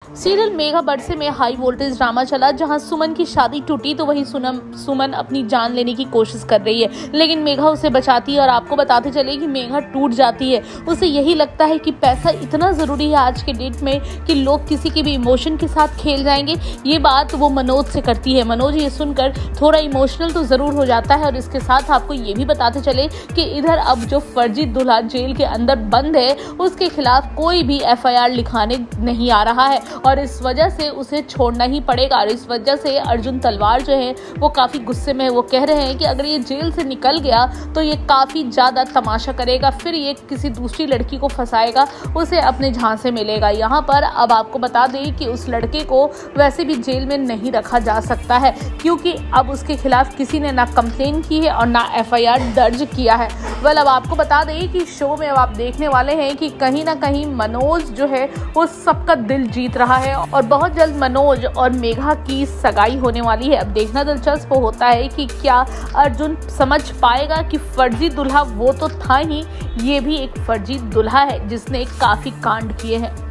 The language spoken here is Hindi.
सीरियल मेघा बरसे में हाई वोल्टेज ड्रामा चला, जहां सुमन की शादी टूटी तो वहीं सुमन अपनी जान लेने की कोशिश कर रही है, लेकिन मेघा उसे बचाती है। और आपको बताते चले कि मेघा टूट जाती है। उसे यही लगता है कि पैसा इतना ज़रूरी है आज के डेट में कि लोग किसी के भी इमोशन के साथ खेल जाएंगे। ये बात वो मनोज से करती है। मनोज ये सुनकर थोड़ा इमोशनल तो ज़रूर हो जाता है। और इसके साथ आपको ये भी बताते चले कि इधर अब जो फर्जी दूल्हा जेल के अंदर बंद है, उसके खिलाफ कोई भी FIR लिखाने नहीं आ रहा है और इस वजह से उसे छोड़ना ही पड़ेगा। और इस वजह से अर्जुन तलवार जो है वो काफ़ी गुस्से में है। वो कह रहे हैं कि अगर ये जेल से निकल गया तो ये काफ़ी ज़्यादा तमाशा करेगा, फिर ये किसी दूसरी लड़की को फंसाएगा, उसे अपने झांसे में लेगा। यहाँ पर अब आपको बता दें कि उस लड़के को वैसे भी जेल में नहीं रखा जा सकता है, क्योंकि अब उसके खिलाफ किसी ने ना कंप्लेन की है और ना FIR दर्ज किया है। अब आपको बता दें कि शो में अब आप देखने वाले हैं कि कहीं ना कहीं मनोज जो है वो सबका दिल जीत रहा है और बहुत जल्द मनोज और मेघा की सगाई होने वाली है। अब देखना दिलचस्प होता है कि क्या अर्जुन समझ पाएगा कि फर्जी दूल्हा वो तो था ही, ये भी एक फर्जी दूल्हा है जिसने काफी कांड किए हैं।